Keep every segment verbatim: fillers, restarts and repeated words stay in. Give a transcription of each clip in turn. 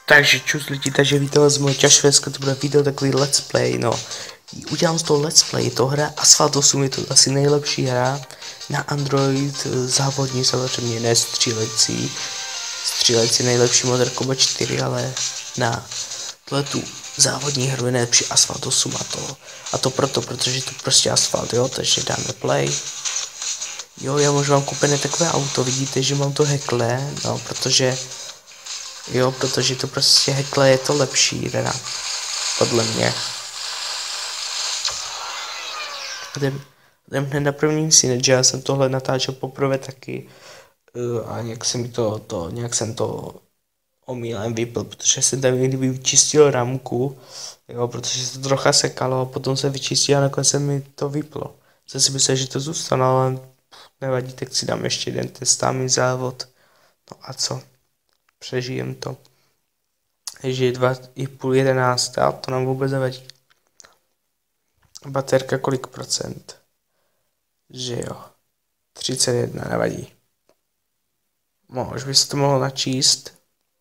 Takže čus lidi, takže víte vás z moje Švédska, to bude video takový let's play, no. Udělám z toho let's play, to hra Asphalt osm je to asi nejlepší hra na Android, závodní samozřejmě, ne střílecí. Střílecí nejlepší Modern Combat čtyři, ale na tu závodní hru je nejlepší Asphalt osm a to. A to proto, protože to prostě asfalt, jo, takže dáme play. Jo, já možná mám koupené takové auto, vidíte, že mám to hekle, no, protože Jo, protože to prostě hekle je to lepší, teda, podle mě. Jdem, jdem hned na první scéně, že já jsem tohle natáčel poprvé taky uh, a nějak jsem to, to, nějak jsem to omylem vypl, protože jsem tam někdy vyčistil ramku, jo, protože se to trocha sekalo a potom se vyčistil a nakonec se mi to vyplo. Jsem si myslel, že to zůstane, ale nevadí, tak si dám ještě jeden testámý závod. No a co? Přežijem to. Takže je dva i půl jedenáct, a to nám vůbec nevadí. Baterka kolik procent? Že jo. třicet jedna, nevadí. No, už by se to mohlo načíst.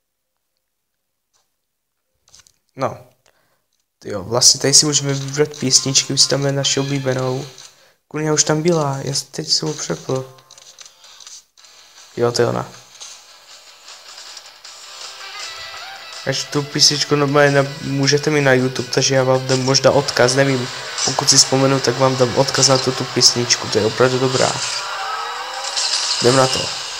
No. Jo, vlastně tady si můžeme vybrat písničky, už tam je naši oblíbenou. Kuně už tam byla, já teď jsem ho přepl. Jo, to je ona. Až tu písničku normálně můžete mi na YouTube, takže já vám dám možná odkaz, nevím, pokud si vzpomenu, tak vám dám odkaz na tu, tu písničku, to je opravdu dobrá. Jdem na to.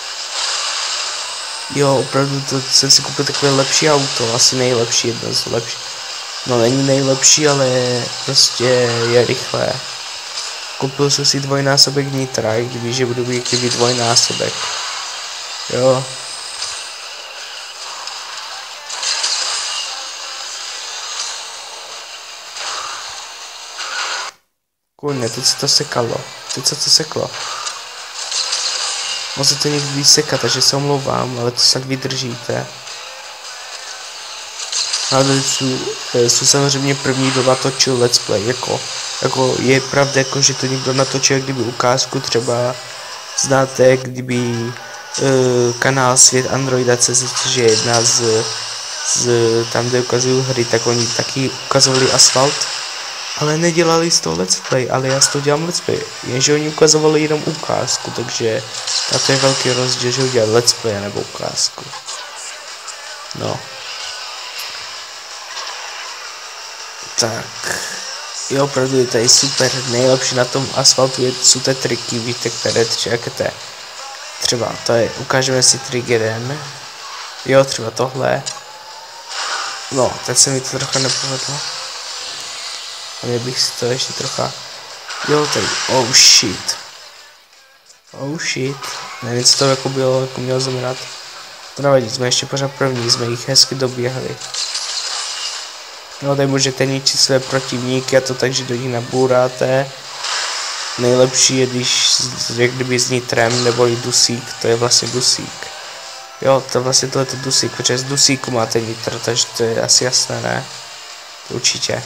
Jo, opravdu to jsem si koupil takové lepší auto, asi nejlepší, jedno z lepší. No není nejlepší, ale prostě je rychlé. Koupil jsem si dvojnásobek nitra, i když že budu mít kdyby dvojnásobek. Jo. Kurně, teď se to sekalo. Teď se to seklo. Může to někdy sekat, takže se omlouvám, ale to snad vydržíte. Ale jsou, jsou samozřejmě první, kdo natočil let's play, jako, jako je pravda, jako, že to někdo natočil kdyby ukázku, třeba znáte, kdyby uh, kanál Svět Androida C Z, což je jedna z, z tam, kde ukazují hry, tak oni taky ukazovali Asphalt. Ale nedělali z toho let's play, ale já z toho dělám let's play, jenže oni ukazovali jenom ukázku, takže to je velký rozdíl, že udělat let's play nebo ukázku. No. Tak. Jo, opravdu je tady super, nejlepší na tom asfaltu je, jsou ty triky, víte, které čekáte. Třeba, to je, ukážeme si trik jeden. Jo, třeba tohle. No, teď se mi to trocha nepovedlo. Ale bych si to ještě trocha... Jo, tady, oh shit. Oh shit. Nevím, co to jako bylo, jako mělo znamenat. To nevadí, jsme ještě pořád první, jsme jich hezky doběhli. No, tady můžete ničit své protivníky a to tak, že do nich nabouráte. Nejlepší je, když, jak kdyby s nitrem, nebo i dusík, to je vlastně dusík. Jo, to vlastně tohle je dusík, protože z dusíku máte nitro, takže to je asi jasné, ne? To určitě.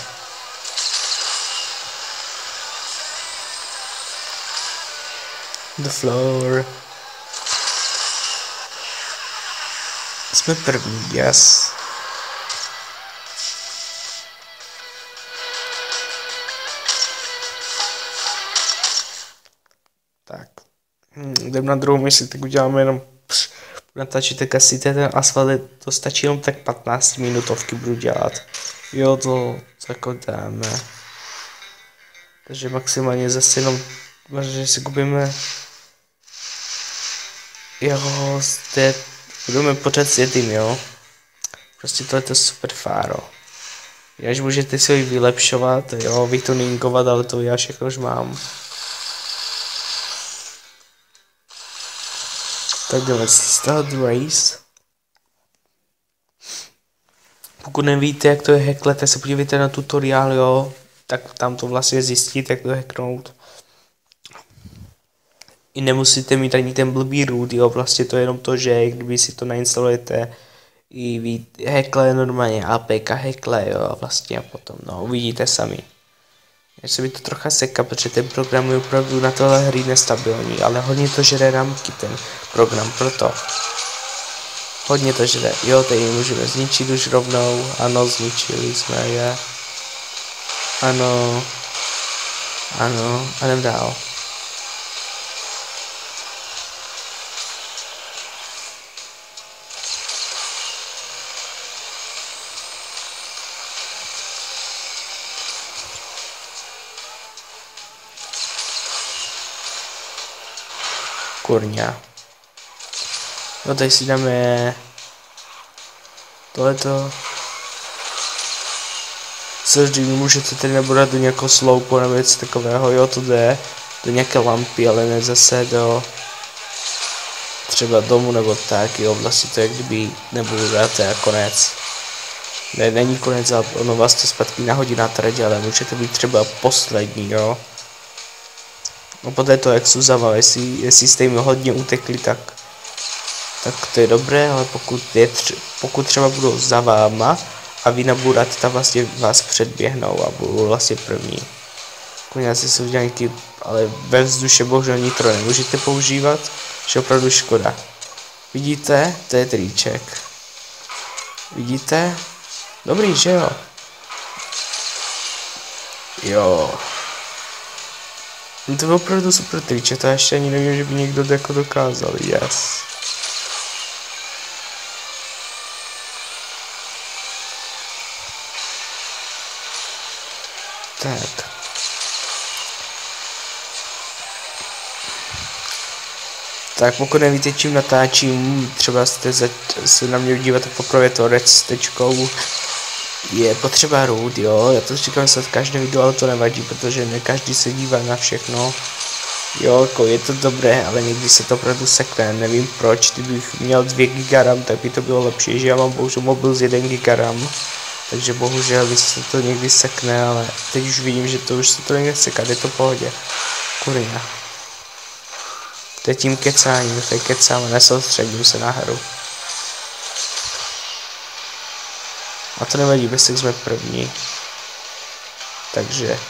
The floor. Jsme první, yes. Tak. Hm, jdem na druhou misi, tak uděláme jenom pš, natáčíte asi ten asfalt, to stačí jenom tak patnáct minutovky budu dělat. Jo, to jako dáme. Takže maximálně zase jenom, že si kupíme. Jo, zde budeme pořád s jedním, jo. Prostě to je to super fáro. Až můžete si ho vylepšovat, jo, vytuningovat, ale to já všechno už mám. Tak jdeme start race. Pokud nevíte, jak to je hackle, tak se podívejte na tutoriál, jo. Tak tam to vlastně zjistíte, jak to hacknout. I nemusíte mít ani ten blbý root, jo, vlastně to je jenom to, že kdyby si to nainstalujete, i ví, hackle normálně, A P K hackle, jo, vlastně a potom, no, uvidíte sami. Já se mi to trocha seká, protože ten program je opravdu na tohle hry nestabilní, ale hodně to žere ramky ten program, proto. Hodně to žere. Jo, tady můžeme zničit už rovnou. Ano, zničili jsme je. Ano. Ano, a jdem dál. Kurňa. No tady si dáme tohleto. Samozřejmě můžete tady nabrat do nějakého sloupu nebo něco takového, jo, to jde. Do nějaké lampy, ale ne zase do třeba domu nebo tak, jo, vlastně to je kdyby nebudu dát, to je konec. Ne, není konec, ale ono vás to zpátky nahodí na trať, ale můžete být třeba poslední, jo. No podle toho, jak jsou zavali, jestli, jestli jste jim hodně utekli, tak tak to je dobré, ale pokud, je tři, pokud třeba budou za váma a vy naburáte, tam vlastně vás předběhnou a budou vlastně první. Koněci jsou nějaký, ale ve vzduše bohužel nitro nemůžete používat, že opravdu škoda. Vidíte? To je triček. Vidíte? Dobrý, že jo? Jo. No to je opravdu super triček, to ještě ani nevím, že by někdo jako dokázal, yes. Tak. Tak pokud nevíte, čím natáčím, třeba jste se na mě dívat poprvé to red s tečkou, je potřeba root, jo, já to říkám se každé video, ale to nevadí, protože ne každý se dívá na všechno. Jo, jako je to dobré, ale někdy se to opravdu sekne, nevím proč, kdybych měl dvě giga RAM, tak by to bylo lepší, že já mám bohužel mobil z jeden giga RAM. Takže bohužel by se to někdy sekne, ale teď už vidím, že to už se to někde sekat, je to v pohodě. Kurňa. To je tím kecáním, to je kecám a nesoustředím se na hru. A to nevadí, bez tak jsme první. Takže.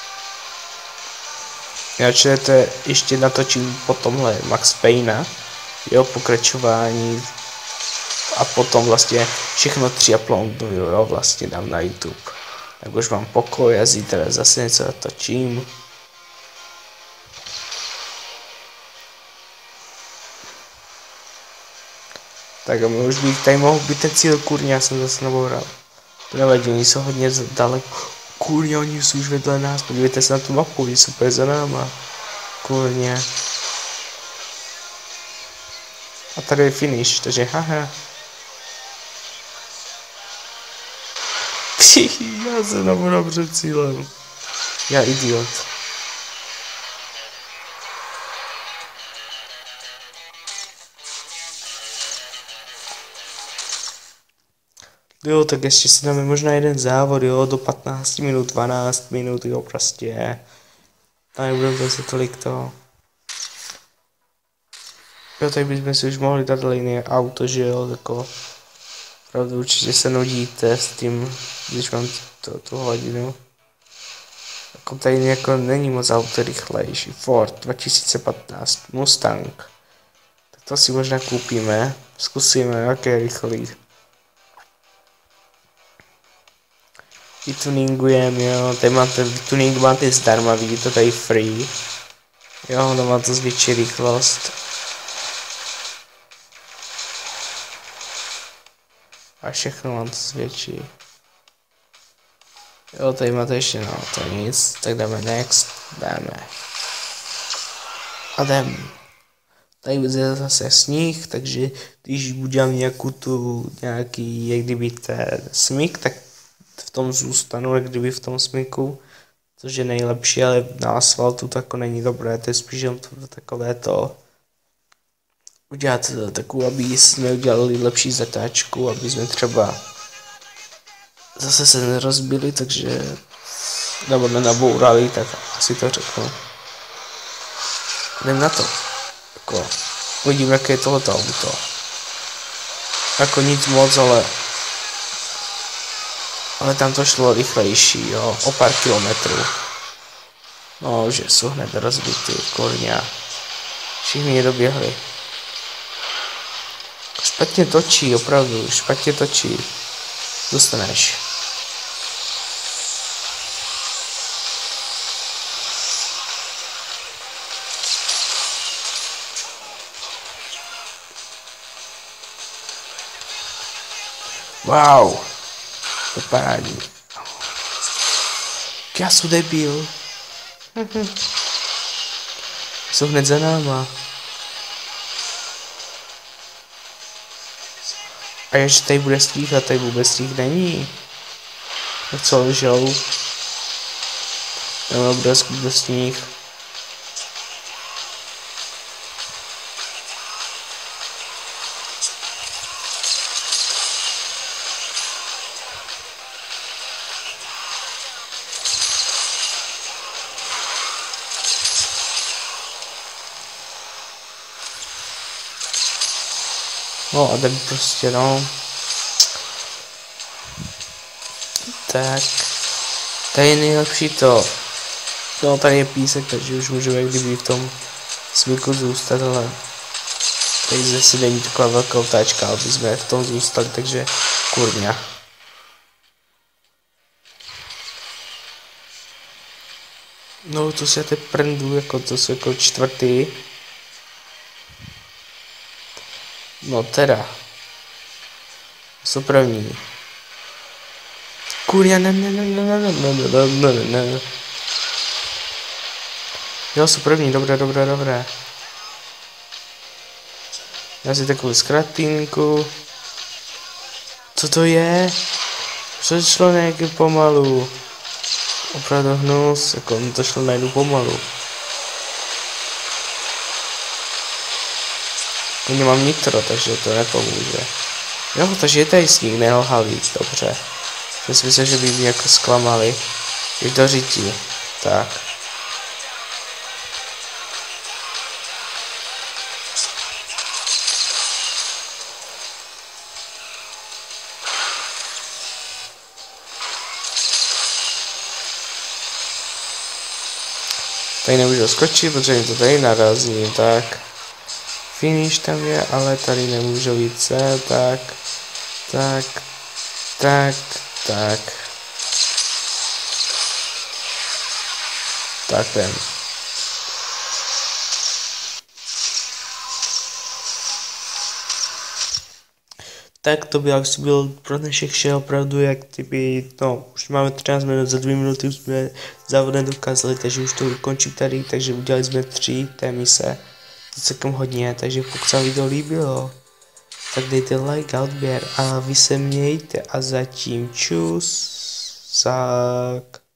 Já to ještě natočím po tomhle Max Payna, jeho pokračování. A potom vlastně všechno tři uploadu, jo, vlastně dám na YouTube. Tak už mám pokoj a zítra zase něco natočím. Tak a už bych tady mohl být ten cíl, kurně, já jsem zase naboural. To nevadí, oni jsou hodně daleko. Kurně, oni jsou už vedle nás, podívejte se na tu mapu, oni jsou úplně za náma. Kurně. A tady je finish, takže haha. Já jsem naboural před cílem. Já idiot. Jo, tak ještě si dáme možná jeden závod, jo, do patnáct minut, dvanáct minut, jo, prostě. A nebudeme zase tolik to. Jo, tady bychom si už mohli dát jiné auto, že jo, jako. Pravdu, určitě se nudíte s tím, když mám to, tu hodinu. Jako tady jako není moc auto rychlejší. Ford dva tisíce patnáct, Mustang. Tak to si možná koupíme, zkusíme, jaké je rychlý. Vytuningujeme, jo, tady máte, tuning máte zdarma, vidíte tady free. Jo, no má to zvětší rychlost. A všechno mám to zvětší. Jo, tady máte ještě, no, to nic, tak dáme next, dáme. A jdem. Tady je zase sníh, takže když udělám nějakou tu, nějaký, jak kdyby ten smyk, tak v tom zůstanu, jak kdyby v tom smyku, což je nejlepší, ale na asfaltu to jako není dobré, to je spíš jen to takové to udělat takovou, aby jsme udělali lepší zatáčku, aby jsme třeba zase se nerozbili, takže nebo nenabourali, tak asi to řeknu. Jdem na to. Jako, uvidím, jaké je tohleto auto. Jako nic moc, ale ale tam to šlo rychlejší, jo, o pár kilometrů. No, že jsou hned rozbitý, kurňa. Všichni je doběhli. Špatně točí, opravdu, špatně točí. Dostaneš. Wow. To parádní. Já jsem debil. Jsou hned za náma. A ještě tady bude stíh a tady vůbec stíh není. Tak co lžou? Nebo bude skutečně sníh. No a ten prostě no. Tak. Tady je nejlepší to. No tady je písek, takže už můžeme kdyby v tom smíku zůstat, ale tady zase není taková velká otáčka, aby jsme v tom zůstali, takže kurňa. No to si já teď prendu, jako to jsou jako čtvrtý. No teda. Jsou první. Kurňa, ne, ne, ne, ne, ne, ne, ne, ne, ne, ne. Jo, jsou první, dobré, dobré, dobré. Já si takovou zkratinku. Co to je? Co šlo nějaký pomalu? Opravdu hnus, jako to šlo najednou pomalu. To nemám nitro, takže to nepomůže. Jo, takže je tady sníh, nelhali, dobře. Já si myslím, že by mě jako zklamali. Je to řítí. Tak. Tady nemůžu skočit, protože mi to tady narazí, tak. Finish tam je, ale tady nemůžu více, tak. Tak. Tak. Tak. Tak ten. Tak to by asi byl pro dnešek vše, opravdu jak kdyby, no, už máme třináct minut, za dvě minuty už jsme závodem dokázali, takže už to ukončím tady, takže udělali jsme tři té mise, to celkem hodně, takže pokud se vám video líbilo, tak dejte like a odběr a vy se mějte a zatím čus, sak.